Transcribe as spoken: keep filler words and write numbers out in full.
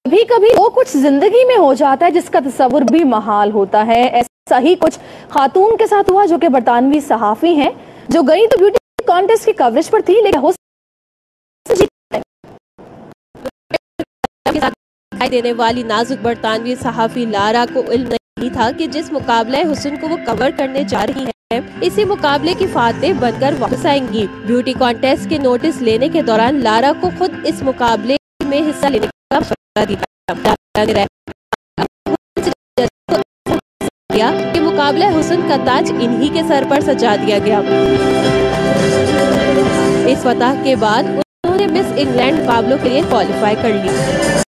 कभी कभी वो कुछ जिंदगी में हो जाता है जिसका तस्वुर भी महाल होता है। ऐसा ही कुछ खातून के साथ हुआ जो कि बरतानवी सहाफी हैं, जो गई तो ब्यूटी कॉन्टेस्ट की कवरेज पर थी, लेकिन दिखाई देने वाली नाजुक बरतानवी सहाफी लारा को इल्म नहीं था कि जिस मुकाबले हुस्न को वो कवर करने जा रही है, इसी मुकाबले की फातेह बनकर वापस आएंगी। ब्यूटी कॉन्टेस्ट के नोटिस लेने के दौरान लारा को खुद इस मुकाबले में हिस्सा लेने का मशवरा दिया। कि मुकाबले हुस्न का ताज इन्हीं के सर पर सजा दिया गया। इस फतह के बाद उन्होंने मिस इंग्लैंड मुकाबलों के लिए क्वालिफाई कर ली।